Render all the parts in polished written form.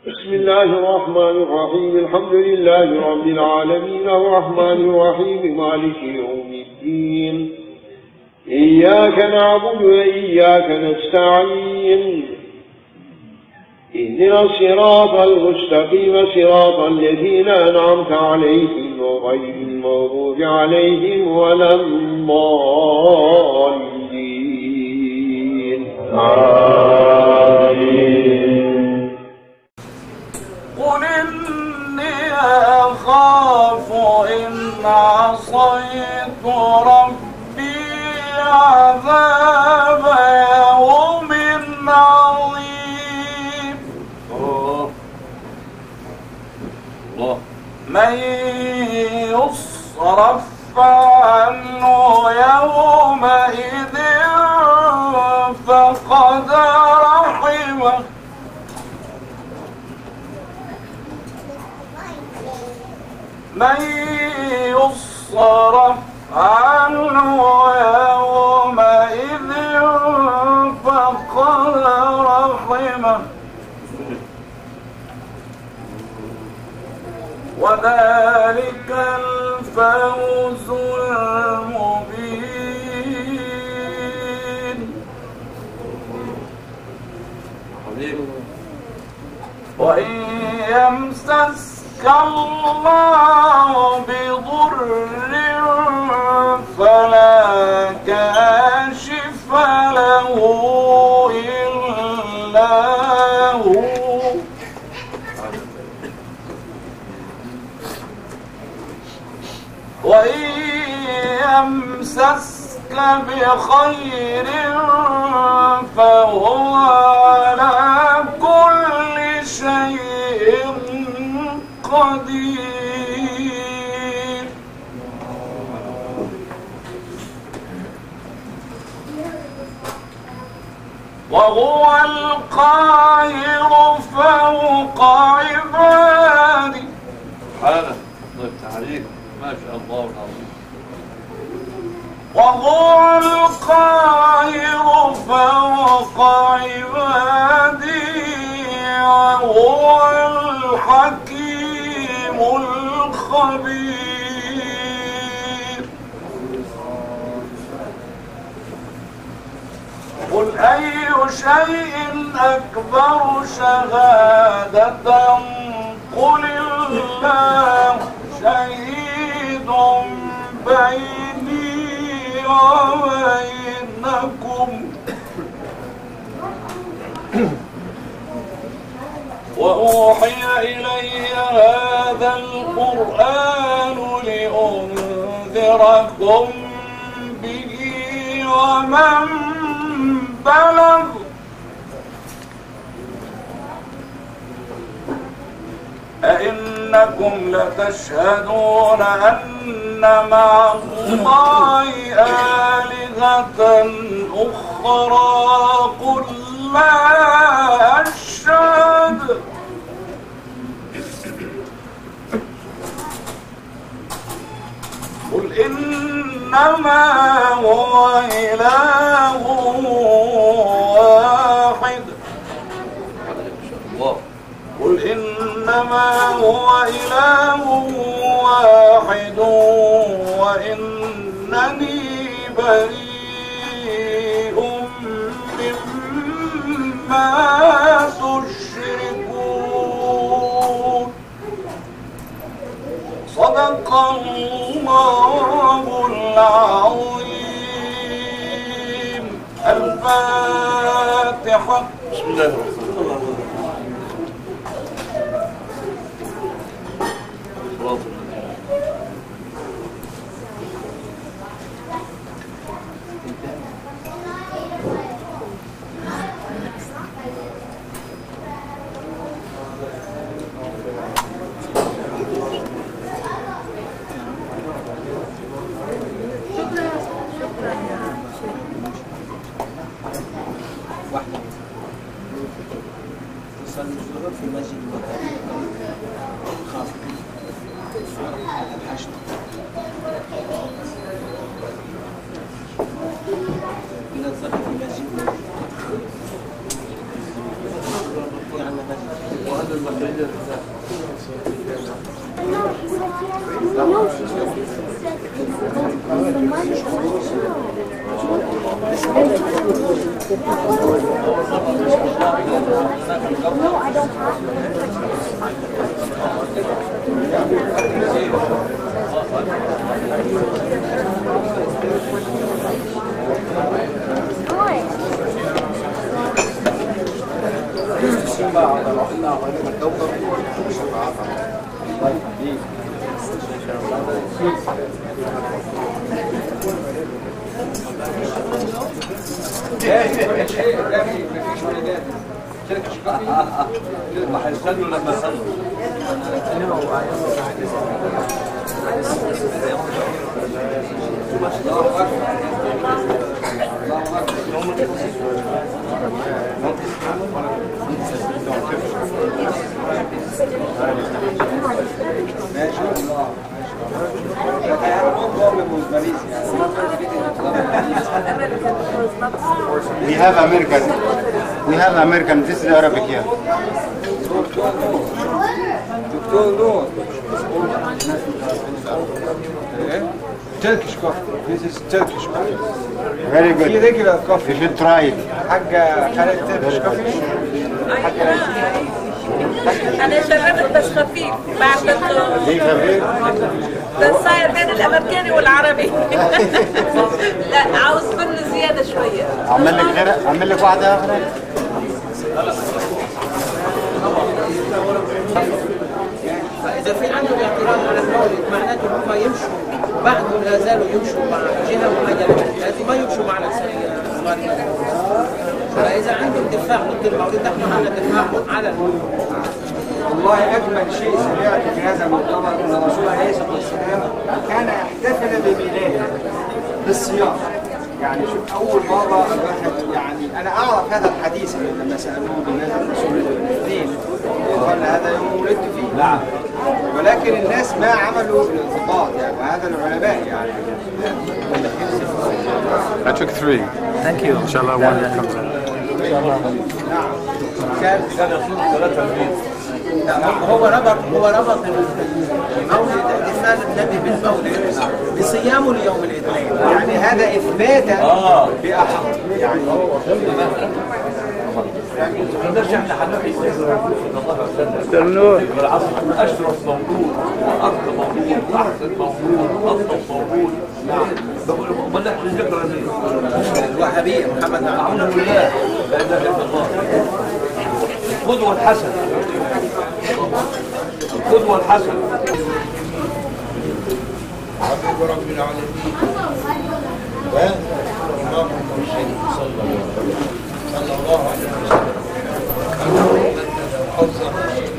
بسم الله الرحمن الرحيم. الحمد لله رب العالمين الرحمن الرحيم مالك يوم الدين. إياك نعبد وإياك نستعين. اهدنا الصراط المستقيم صراط الذين أنعمت عليهم غير المغضوب عليهم ولا الضالين. آمين. قل إني أخاف إن عصيت ربي عذاب يوم عظيم. من يصرف عنه يومئذ فقد رحمه من يصرف عنه يومئذ فقد رحمه وذلك الفوز المبين. وإن يمسسك الله بضر فلا كاشف له إلا هو وإن يمسسك بخير فهو على كل شيء قدير. وهو القاهر فوق عباده. سبحانه. طيب تعليق ما شاء الله العظيم. وهو القاهر فوق عباده وهو الحكيم الخبير. قل أي شيء أكبر شهادة قل الله شهيد بيني وبينكم وأوحي إلي هذا القرآن لأنذركم به ومن بلغ أئنكم لتشهدون أن مع الله آلهة أخرى قل لا أشهد قل إنما هو إله واحد قل إنما هو إله واحد وإنني بريء مما تشركون. صدق الله العظيم. الفاتحة. بسم الله الرحمن الرحيم. في مسجد خاص الحشد ينظر في مسجد هيستنوا لما يصلوا. We have American. We have American. This is Arabic here. Turkish coffee. This is Turkish coffee. Very good. Regular coffee. You should try it. حاجة كانت Turkish coffee. أنا شربت بس خفيف بعد ليه خفيف؟ ده صاير بين الأمريكاني والعربي. لا عاوز بن زيادة شوية. أعمل لك غير أعمل لك واحدة أخرى. فإذا في عندهم اعتراض على المولد معناته هم يمشوا بعضهم لا زالوا يمشوا مع جهة معينة، لكن ما يمشوا مع الصغار. فإذا عندهم دفاع ضد المولد نحن على دفاعهم على المولد. والله أجمل شيء سمعت في هذا المؤتمر أن الرسول عليه الصلاة والسلام كان يحتفل بميلاده بالصيام. يعني شوف أول مرة الواحد يعني أنا أعرف هذا الحديث لما سألوه بماذا الرسول الاثنين قال هذا يوم ولدت فيه. نعم. ولكن الناس ما عملوا الانضباط يعني وهذا العلماء يعني. I took 3. Thank you. Inshallah one that comes in. نعم. كان هو ربط المولد احتفال النبي بالمولد بصيامه ليوم الاثنين. يعني هذا إثباتا بأحق يعني. نرجع لحنفي الله بالعصر أشرف موجود وأكثر موجود وأحسن موجود وأطلب موجود. بقول لك الذكرى الوهابية محمد أعوذ بالله لا إله إلا الله. القدوة الحسنة القدوة الحسنة. حبيب رب العالمين وإمام المرسلين صلى الله عليه وسلم حظا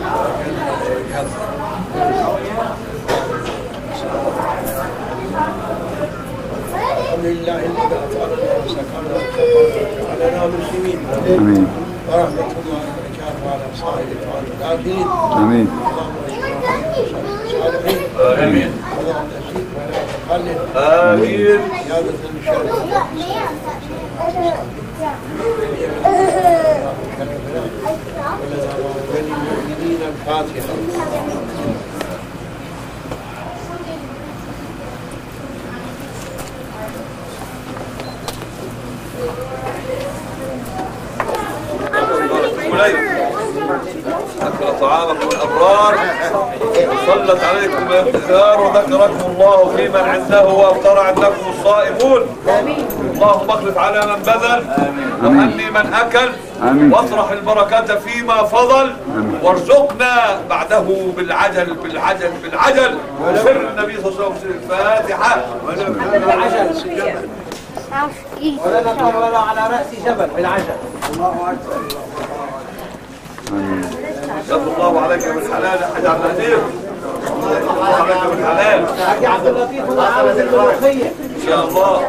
الحمد لله الذي أطعمنا وسكرنا وجعلنا مسلمين. آمين. ورحمة الله وبركاته على صاحب الفاتحين. آمين. آمين. اللهم نسيك ولا تقلل. آمين. زيادة الشرف. وللمؤمنين الفاتحة. أكل طعامكم الأبرار صلت عليكم بافتخار وذكركم الله في من عنده وأفطر عندكم الصائمون. اللهم اخلف على من بذل وهني من أكل واطرح البركات فيما فضل وارزقنا بعده بالعجل بالعجل بالعجل سر النبي صلى الله عليه وسلم. الفاتحة. ولا نطول على رأس جبل بالعجل. الله أكبر. صلى الله عليك بالحلال يا حاج عبد العزيز. الله عليك بالحلال. حاج عبد اللطيف الله عاوز الملوخية. إن شاء الله.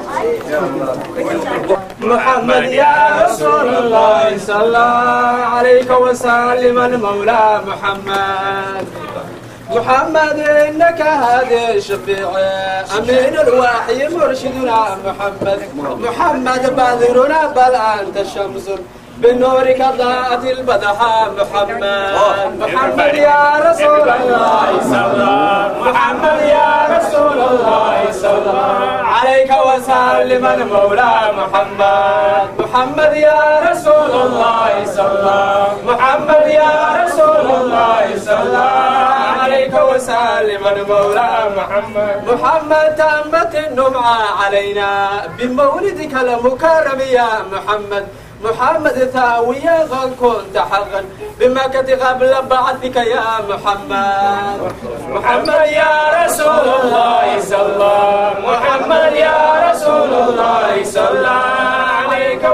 محمد يا رسول الله صلى عليك وسلم المولى محمد. محمد إنك هادي الشفيع أمين الوحي مرشدنا محمد. محمد باذرنا بل أنت الشمس بنورك ضاءت البدحة محمد محمد يا رسول الله صلى الله محمد يا رسول الله صلى الله عليك وسلم المولى محمد محمد يا رسول الله صلى الله محمد يا رسول الله صلى الله عليك وسلم المولى محمد تمت النمعة علينا بمولدك المكرم يا محمد محمد ثاوية قد كنت حقا بمكة قبل بعثك يا محمد محمد يا رسول الله صلى الله محمد يا رسول الله صلى الله عليك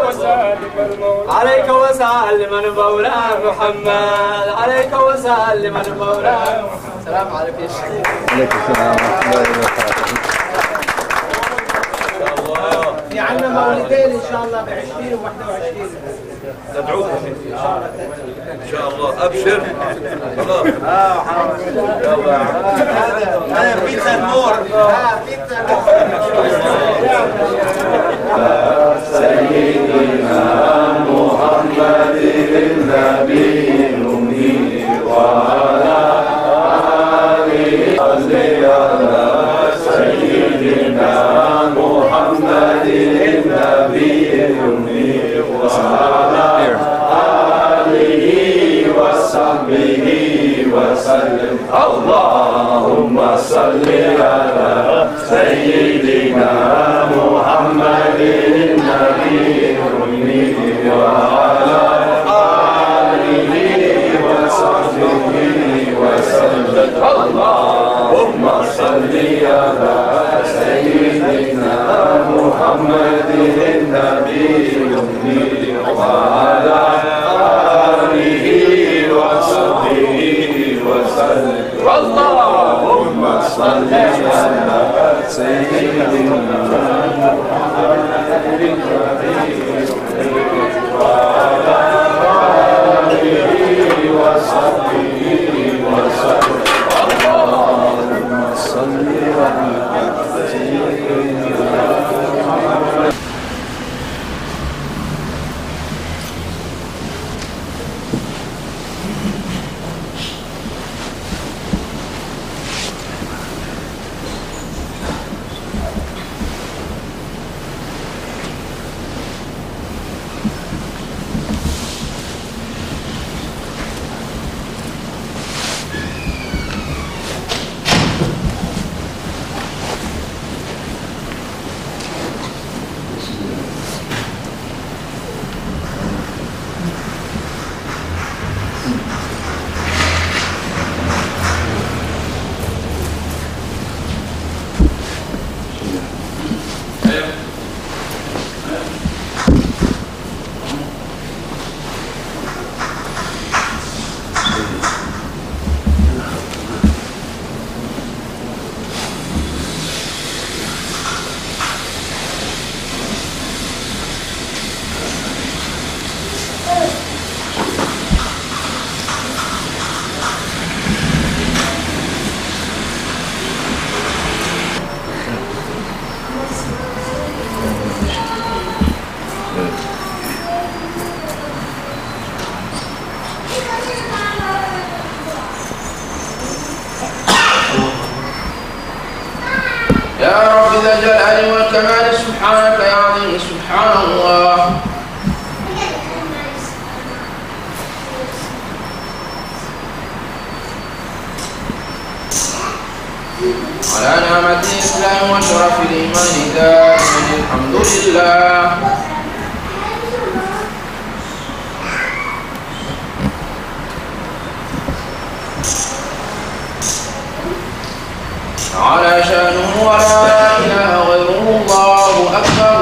وسلم المولى محمد عليك وسلم المولى. السلام عليكم يا شيخ. عليكم السلام ورحمة الله وبركاته. في عندنا مولدين ان شاء الله ب20 و21. ندعوكم ان شاء الله. ابشر خلاص. هذا بيتزا النور. سيدنا محمد النبي الأمي وعلى آله صل على سيدنا محمد النبي الأمي وعلى آله وصحبه وسلم. اللهم صل على سيدنا محمد النبي الأمي وعلى آله وصحبه وسلم. اللهم صل على سيدنا محمد النبي الأمي وعلى آله وصحبه وسلم. اللهم صل على سيدنا محمد وعلى آله وصحبه وسلم. اللهم صل على سيدنا محمد. يا رب ذا الجلال والكمال سبحانك يا عظيم سبحان الله. على نعمة الإسلام وشرف الإيمان دائما الحمد لله. على شأنه ولا إله غيره الله أكبر.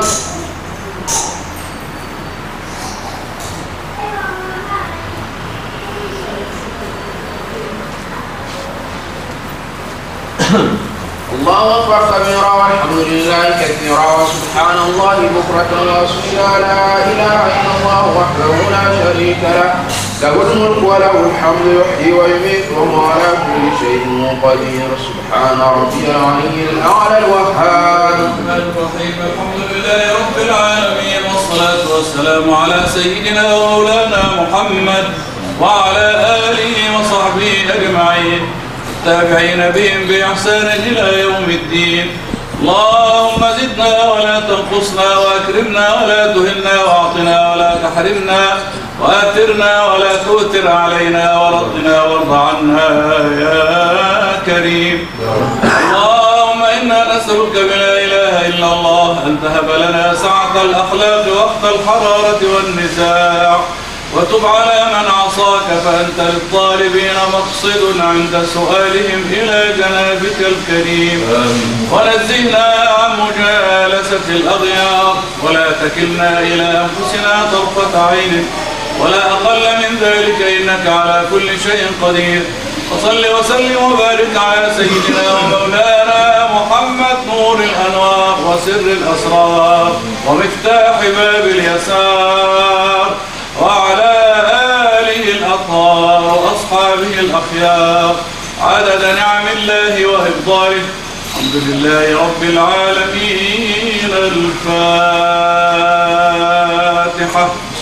الله أكبر كبيرا والحمد لله كثيرا وسبحان الله بكرة وأصيلا. لا إله إلا الله وحده لا شريك له له الملك وله الحمد يحيي ويميت وهو على كل شيء قدير سبحان ربي العلي الأعلى الوهاب. الرحيم الحمد لله رب العالمين والصلاة والسلام على سيدنا ومولانا محمد وعلى آله وصحبه أجمعين التابعين بهم بإحسان إلى يوم الدين. اللهم زدنا ولا تنقصنا وأكرمنا ولا تهنا وأعطنا ولا تحرمنا وآثرنا ولا تؤثر علينا ورضنا وارض عنا يا كريم. اللهم إنا نسألك بلا إله إلا الله أن تهب لنا سعة الأخلاق وقت الحرارة والنزاع وتب على من عصاك فأنت للطالبين مقصد عند سؤالهم إلى جنابك الكريم. ونزهنا عن مجالسة الأغيار ولا تكلنا إلى أنفسنا طرفة عين ولا أقل من ذلك إنك على كل شيء قدير. وصل وسلم وبارك على سيدنا ومولانا محمد نور الأنوار وسر الأسرار ومفتاح باب اليسار وعلى آله الأطهار وأصحابه الأخيار عدد نعم الله وإفضاله. الحمد لله رب العالمين. الفاتحة.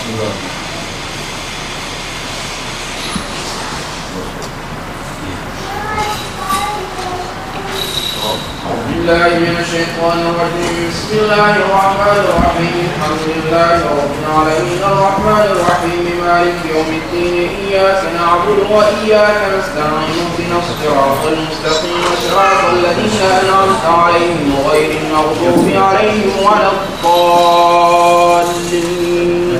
بالله من الشيطان الرجيم. بسم الله الرحمن الرحيم. الحمد لله رب العالمين الرحمن الرحيم مالك يوم الدين إياك نعبد وإياك نستعين اهدنا الصراط المستقيم صراط الذين أنعمت عليهم غير المغضوب عليهم ولا الضالين.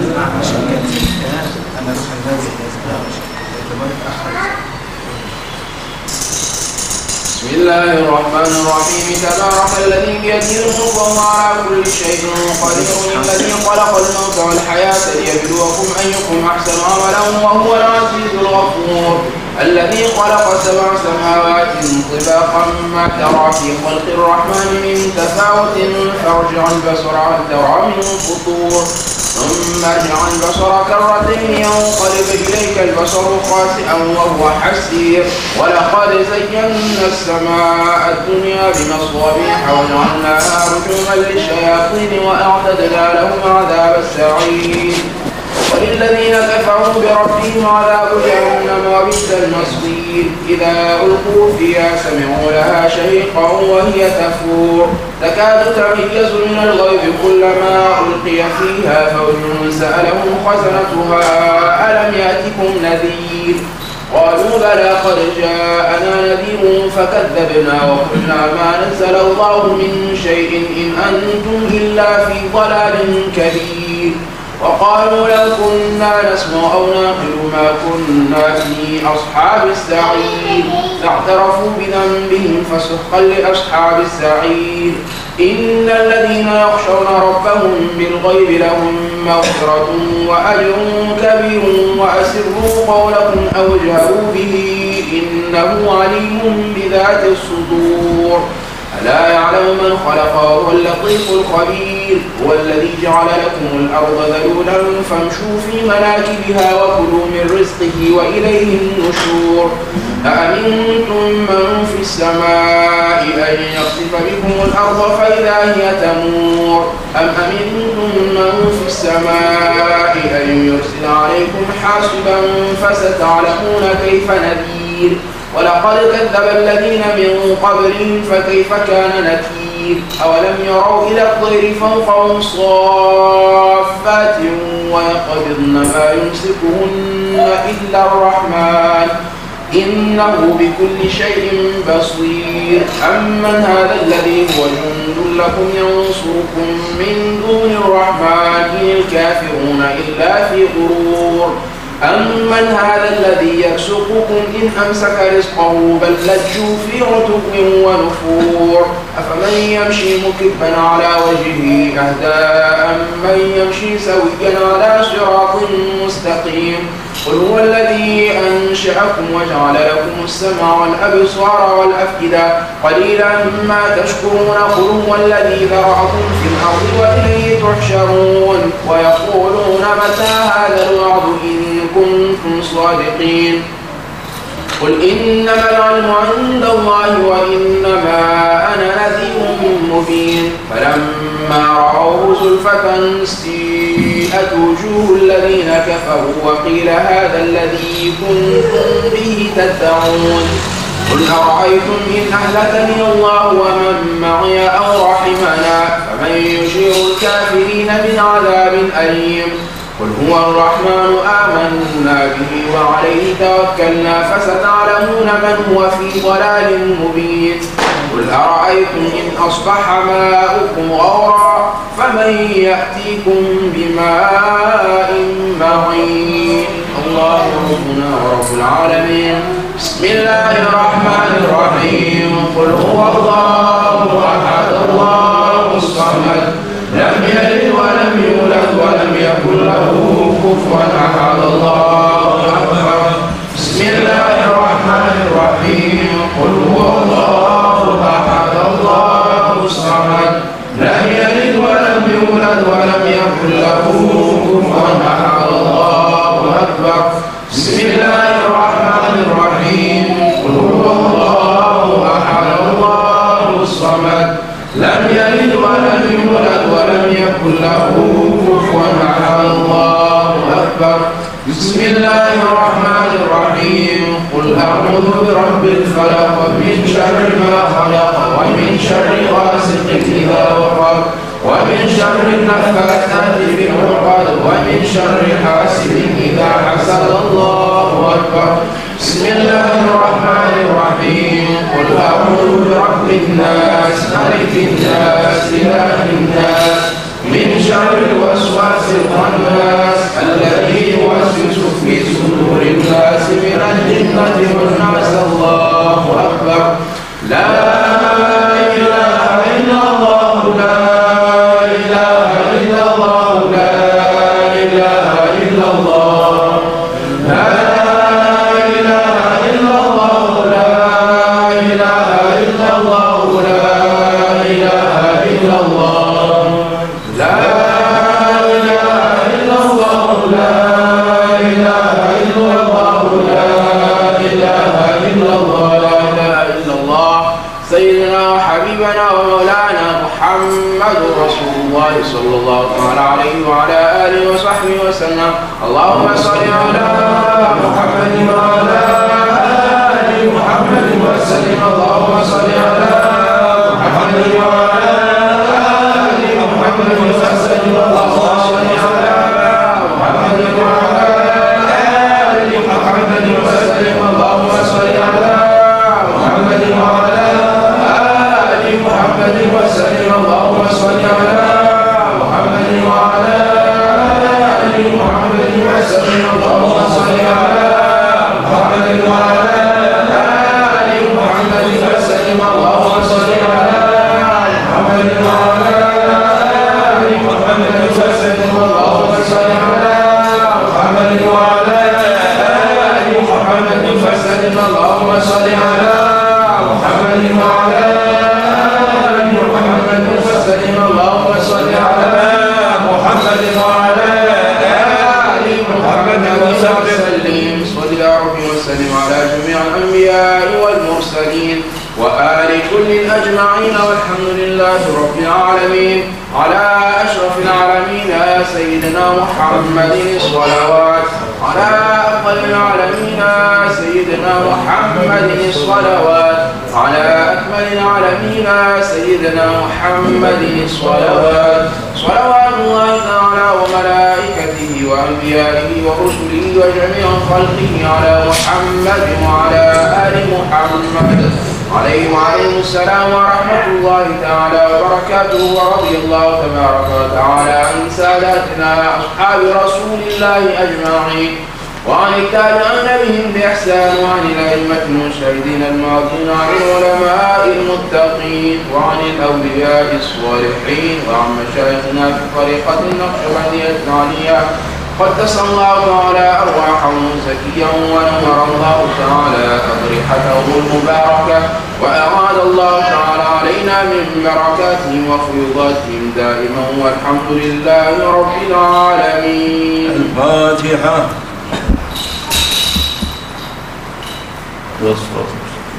بسم الله الرحمن الرحيم. تبارك الذي بيده الملك وهو على كل شيء قدير. الذي خلق الموت والحياة ليبلوكم أيكم أحسن عملا وهو العزيز الغفور. الذي خلق 7 سماوات طباقا ما ترى في خلق الرحمن من تفاوت فارجع البصر هل ترى من فطور ثم ارجع البصر كرتين ينقلب إليك البصر خاسئا وهو حسير. ولقد زينا السماء الدنيا بمصابيح وجعلناها رجوما للشياطين وأعتدنا لهم عذاب السعير. وللذين كفروا بربهم عذاب جهنم وبئس المصير. إذا ألقوا فيها سمعوا لها شهيقا وهي تفور تكاد تميز من الغيظ كلما ألقي فيها فوج سألهم خزنتها ألم يأتكم نذير قالوا بلى قد جاءنا نذير فكذبنا وقلنا ما نزل الله من شيء إن أنتم إلا في ضلال كبير. وقالوا لو كنا نسمع أو نعقل ما كنا في أصحاب السعير فاعترفوا بذنبهم فسحقا لأصحاب السعير. إن الذين يخشون ربهم بالغيب لهم مغفرة وأجر كبير. وأسروا قولكم أو اجهروا به إنه عليم بذات الصدور. ألا يعلم من خلق وهو اللطيف الخبير. هو الذي جعل لكم الأرض ذلولا فامشوا في مناكبها وكلوا من رزقه وإليه النشور. أأمنتم من في السماء أن يخسف بكم الأرض فإذا هي تمور أم أمنتم من في السماء أن يرسل عليكم حاصبا فستعلمون كيف نذير. ولقد كذب الذين من قبلهم فكيف كان نكير. أولم يروا إلى الطير فوقهم صافات ويقبضن ما يمسكهن إلا الرحمن إنه بكل شيء بصير. أمن هذا الذي هو جند لكم ينصركم من دون الرحمن إن الكافرون إلا في غرور. أمن هذا الذي يرزقكم إن أمسك رزقه بل لجوا في عتب ونفور. أفمن يمشي مكبا على وجهه أهدى أمن يمشي سويا على صراط مستقيم. قل هو الذي أنشأكم وجعل لكم السمع والأبصار والأفئدة قليلا ما تشكرون. قل هو الذي ذرأكم في الأرض وإليه تحشرون. ويقولون متى هذا الوعد إن كنتم صادقين. قل إنما العلم عند الله وإنما أنا نذير مبين. فلما رأوه زلفة سيئت وجوه الذين كفروا وقيل هذا الذي كنتم به تدعون. قل أرأيتم إن أهلكني الله ومن معي أو رحمنا فمن يجير الكافرين من عذاب أليم. قل هو الرحمن آمنا به وعليه توكلنا فستعلمون من هو في ضلال مبين. قل أرأيتم إن أصبح ماؤكم غورا فمن يأتيكم بماء معين. الله ربنا ورب العالمين. بسم الله الرحمن الرحيم. قل هو الله أحد الله الصمد لم يلد ولم يولد ولم يكن له كفوا أحد. الله أكبر. بسم الله الرحمن الرحيم. قل هو الله أحد الله الصمد لم يلد ولم يولد ولم يكن له كفوا أحد. الله أكبر. بسم الله الرحمن الرحيم. قل هو الله أحد الله الصمد لم يلد ولم يولد ولم يكن له كفوا أحد. الله أكبر. بسم الله الرحمن الرحيم. قل أعوذ برب الفلق من شر ما خلق ومن شر غاسق إذا وقب ومن شر النفاثات في العقد ومن شر حاسد إذا حسد. الله أكبر. بسم الله الرحمن الرحيم. قل أعوذ برب الناس ملك الناس إله الناس من شر الوسواس الخناس الذي يوسوس في صدور الناس من الجنة والناس. الله أكبر. لا إله إلا الله لا إله إلا الله لا إله إلا الله لا إله إلا الله لا إله إلا الله لا إله إلا الله لا إله إلا الله لا إله إلا الله لا إله إلا الله لا إله إلا الله. سيدنا وحبيبنا ومولانا محمد رسول الله صلى الله عليه وعلى آله وصحبه وسلم. اللهم صل على محمد وعلى آل محمد وسلم. اللهم صل على محمد وعلى آل محمد وسلم. اللهم صل على محمد وعلى آل محمد وسلم. اللهم صل على محمد وعلى آل محمد وسلم. اللهم صل على محمد وعلى آل محمد وسلم. اللهم صل على محمد وعلى آل محمد وسلم. اللهم صل على محمد وعلى آل محمد وسلم. اللهم صل على محمد وعلى آل محمد وسلم. اللهم صل على محمد وعلى آل محمد وسلم. اللهم صل على محمد وعلى آل محمد وسلم. صل يا رب وسلم على جميع الأنبياء والمرسلين وآل كل أجمعين والحمد لله رب العالمين. على أشرف العالمين سيدنا محمد الصلوات. على أفضل العالمين سيدنا محمد الصلوات. على أكمل العالمين سيدنا محمد الصلوات. صلوات الله تعالى وملائكته وأنبيائه ورسله وجميع خلقه على محمد وعلى آل محمد عليهم وعليهم السلام ورحمة الله تعالى وبركاته. ورضي الله تبارك وتعالى عن ساداتنا أصحاب رسول الله أجمعين وعن التابعين بهم بإحسان وعن الأئمة المجتهدين الماضين عن العلماء المتقين وعن الأولياء الصالحين وعن مشايخنا في طريقة النقشبندية العالية. قدس الله تعالى أرواحهم زكيا ونور الله تعالى أضرحته المباركة وأراد الله تعالى علينا من بركاتهم وفيضاتهم دائما والحمد لله رب العالمين. الفاتحة. والصلاة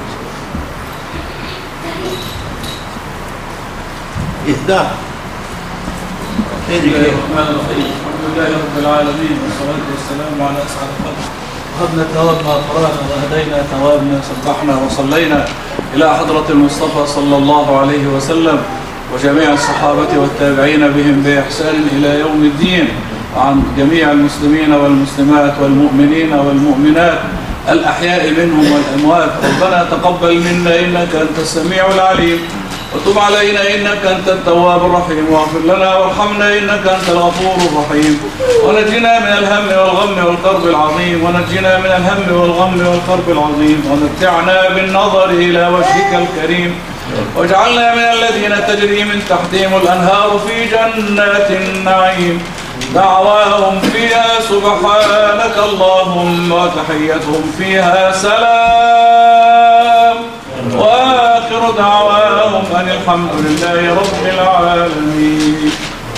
إهداء. بسم الله الرحمن الرحيم. الحمد لله رب العالمين والصلاة والسلام على أسعد الخلق. وهبنا ثوابنا قرأنا وهدينا ثوابنا سبحنا وصلينا إلى حضرة المصطفى صلى الله عليه وسلم وجميع الصحابة والتابعين بهم بإحسان إلى يوم الدين، وعن جميع المسلمين والمسلمات والمؤمنين والمؤمنات الأحياء منهم والأموات. ربنا تقبل منا إنك أنت السميع العليم، وتب علينا إنك أنت التواب الرحيم، واغفر لنا وارحمنا إنك أنت الغفور الرحيم، ونجنا من الهم والغم والكرب العظيم، ونجنا من الهم والغم والكرب العظيم، ومتعنا بالنظر إلى وجهك الكريم، واجعلنا من الذين تجري من تحتهم الأنهار في جنات النعيم، دعواهم فيها سبحانك اللهم، وتحيتهم فيها سلام، وآخر دعواهم أن الحمد لله رب العالمين.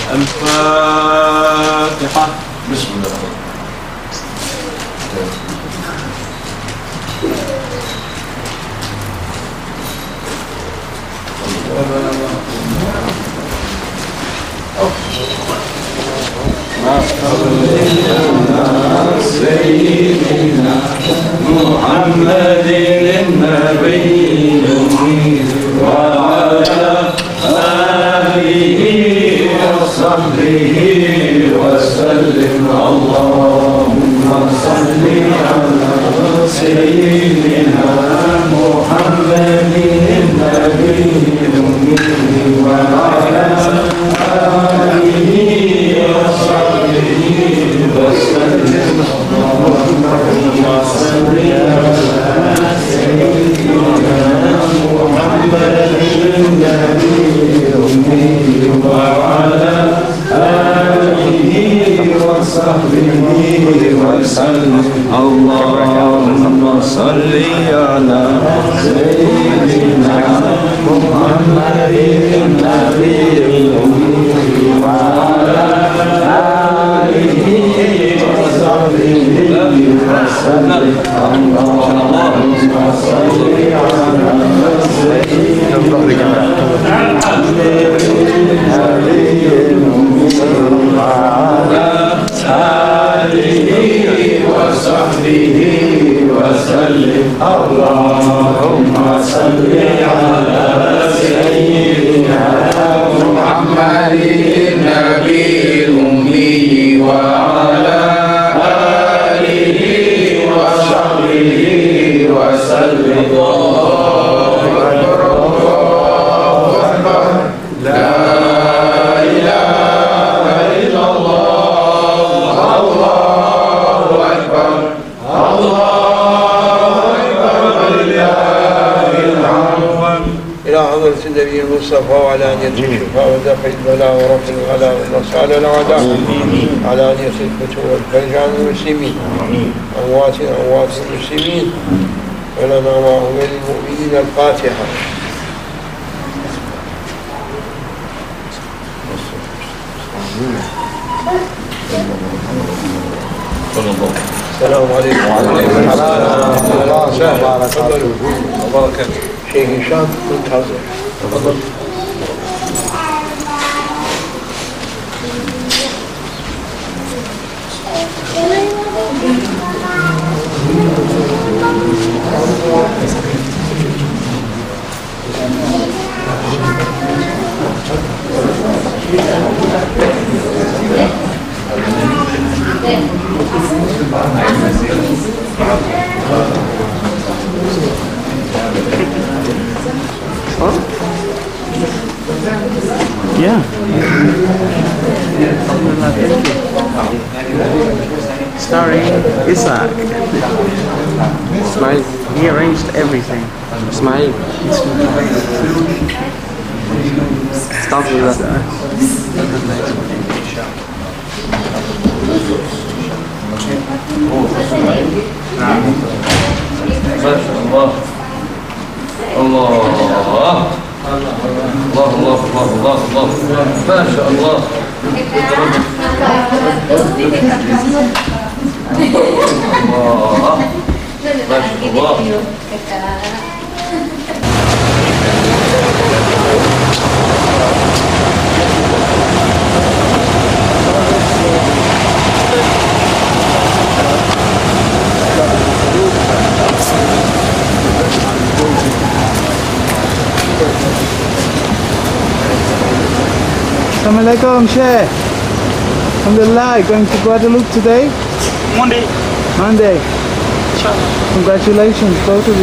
الفاتحة. بسم الله. سيدنا محمد النبي وعلى آله وصحبه وسلم. اللهم صل على سيدنا محمد النبي وعلى آله وصحبه وسلم. اللهم صل على سيدنا محمد النبي وعلى آله وصحبه وسلم. اللهم صل على سيدنا محمد النبي وعلى آله وصحبه وسلم. اللهم صل على سيدنا وعلى آله وصحبه وسلم. اللهم صل على سيدنا محمد النبي الأمي وعلى آله وصحبه وسلم. النبي المصطفى وعلى أن يتشفى ودفع البلاء ورفع الغلاء والنصر على الأعداء، على أن يصل الفتوى والفرج عن المسلمين، أموات المسلمين، ولنا معهم المؤمنين. الفاتحة. السلام عليكم وعليكم السلام ورحمة الله وبركاته. شيخ هشام منتظر. تفضل. Yeah. Starring Isaac. Smile. He arranged everything. Smile. Stop with that. ما شاء الله. الله الله الله الله الله الله ما شاء الله. الله Assalamu alaikum, Shaykh. Alhamdulillah, going to Guadeloupe today? Monday. Monday. Congratulations, both of you.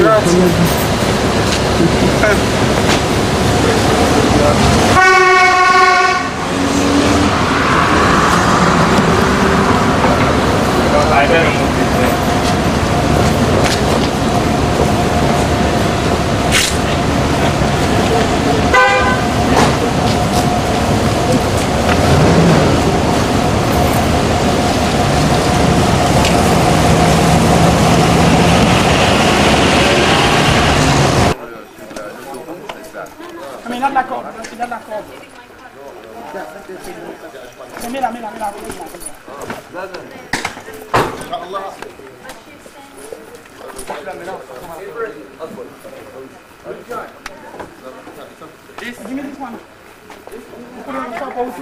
Mira la cobra, mira la cobra. Mira, mira, mira. Give me this one. Put it on top also.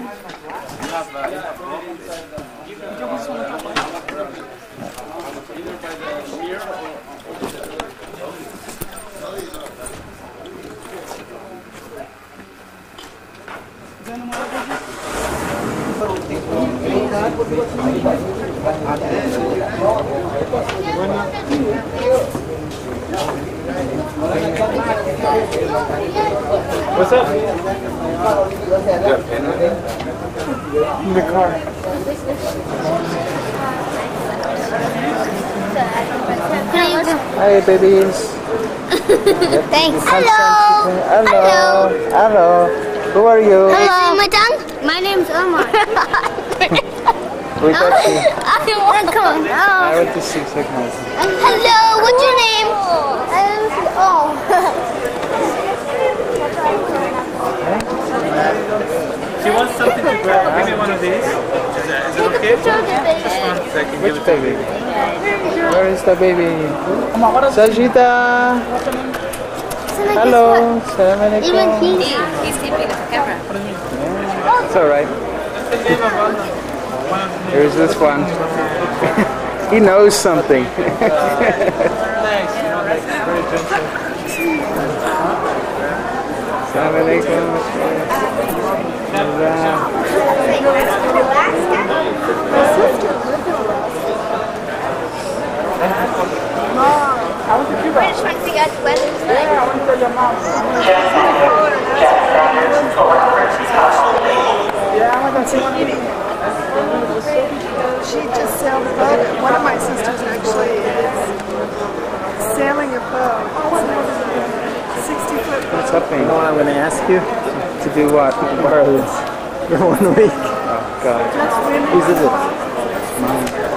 What's up? In the car. Hi, babies. Thanks. Hello. Hello. Hello. Who are you? Hello. My tongue? My name's Omar. We got you. Come on. I went to see Shaykh Nazim. Hello. What's your name? She wants something to grab. Give me one of these. Is it okay? Just one second. Which baby? Where is the baby? Sajida. Hello. Salam alaikum. He's keeping the camera. It's alright. Here's this one. He knows something. Assalamu alaikum. We're just trying to figure out the weather. She just sailed a boat. One of my sisters actually is sailing a boat. 60-foot boat. What's happening? You know what I'm going to ask you? To do what? Birds. For 1 week. Oh, God. Whose is it? Mine.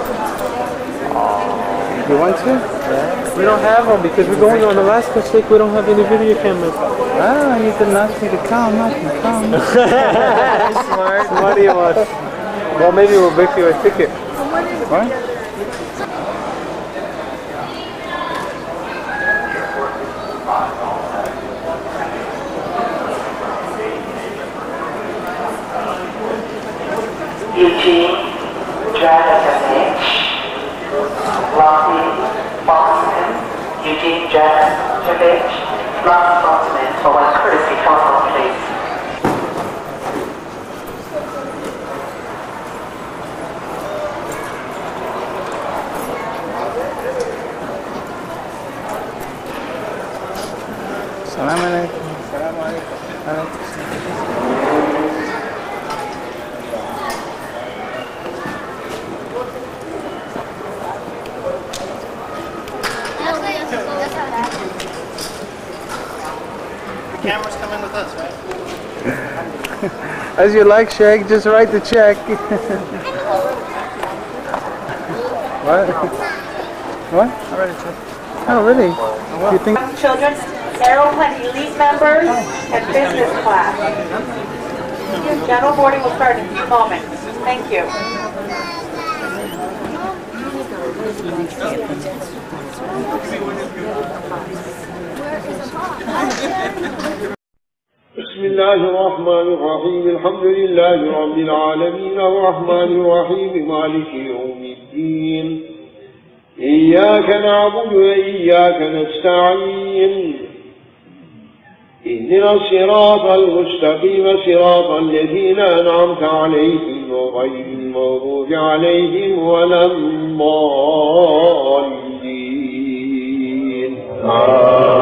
You want to? Yeah. We don't have them because we're going on Alaska, Sheikh. We don't have any video cameras. Ah, you didn't ask me to come. I can come. Smart. What do you want? Well, maybe we'll book you a ticket. What? Eugene, Dragovic, Rocky, Boston, Eugene Dragovic, Rocky Boston, for one courtesy telephone, please. Assalamu alaikum. Assalamu alaikum. Cameras come in with us, right? As you like, Shaykh, just write the check. What? What? I write a check. Oh, really? You think? Children, airplane elite members, and business class. General boarding will start in a few moments. Thank you. بسم الله الرحمن الرحيم الحمد لله رب العالمين الرحمن الرحيم مالك يوم الدين إياك نعبد وإياك نستعين اهدنا الصراط المستقيم صراط الذين أنعمت عليهم غير المغضوب عليهم ولا الضالين